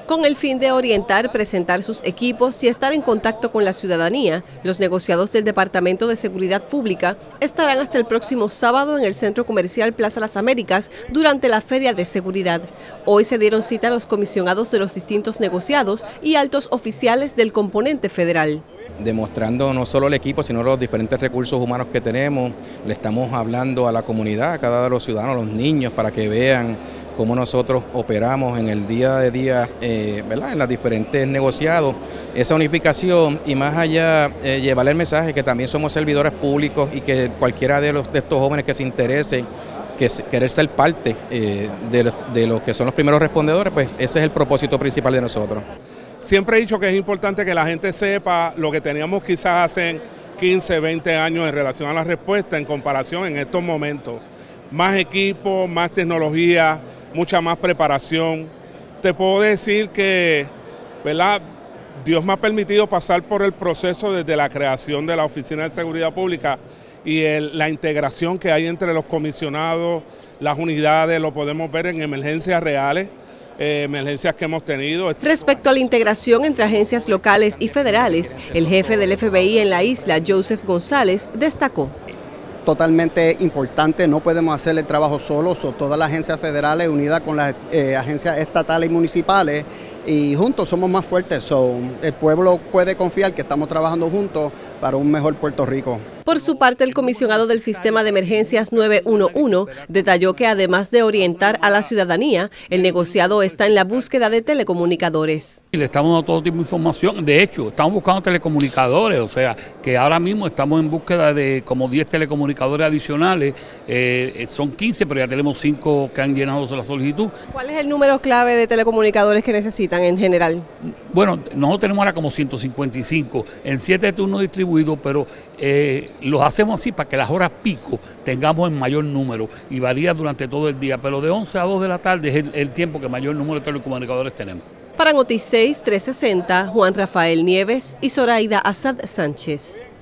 Con el fin de orientar, presentar sus equipos y estar en contacto con la ciudadanía, los negociados del Departamento de Seguridad Pública estarán hasta el próximo sábado en el Centro Comercial Plaza Las Américas durante la Feria de Seguridad. Hoy se dieron cita a los comisionados de los distintos negociados y altos oficiales del componente federal. Demostrando no solo el equipo, sino los diferentes recursos humanos que tenemos. Le estamos hablando a la comunidad, a cada uno de los ciudadanos, a los niños, para que vean cómo nosotros operamos en el día a día, ¿verdad? En los diferentes negociados, esa unificación y más allá llevarle el mensaje que también somos servidores públicos y que cualquiera de estos jóvenes que se interese, que querer ser parte de lo que son los primeros respondedores, pues ese es el propósito principal de nosotros. Siempre he dicho que es importante que la gente sepa lo que teníamos quizás hace 15, 20 años en relación a la respuesta en comparación en estos momentos. Más equipo, más tecnología, mucha más preparación. Te puedo decir que, ¿verdad? Dios me ha permitido pasar por el proceso desde la creación de la Oficina de Seguridad Pública y la integración que hay entre los comisionados, las unidades, lo podemos ver en emergencias reales. Emergencias que hemos tenido. Respecto a la integración entre agencias locales y federales, el jefe del FBI en la isla, Joseph González, destacó. Totalmente importante, no podemos hacer el trabajo solos, todas las agencias federales unidas con las agencias estatales y municipales y juntos somos más fuertes, el pueblo puede confiar que estamos trabajando juntos para un mejor Puerto Rico. Por su parte, el comisionado del Sistema de Emergencias 911 detalló que además de orientar a la ciudadanía, el negociado está en la búsqueda de telecomunicadores. Le estamos dando todo tipo de información, de hecho, estamos buscando telecomunicadores, o sea, que ahora mismo estamos en búsqueda de como 10 telecomunicadores adicionales, son 15, pero ya tenemos 5 que han llenado la solicitud. ¿Cuál es el número clave de telecomunicadores que necesitan en general? Bueno, nosotros tenemos ahora como 155, en 7 turnos distribuidos, pero los hacemos así para que las horas pico tengamos en mayor número y varía durante todo el día, pero de 11 a 2 de la tarde es el tiempo que mayor número de telecomunicadores tenemos. Para Noti 6 360, Juan Rafael Nieves y Zoraida Asad Sánchez.